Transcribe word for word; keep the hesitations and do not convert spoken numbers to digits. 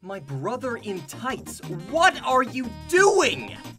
My brother in tights, what are you doing?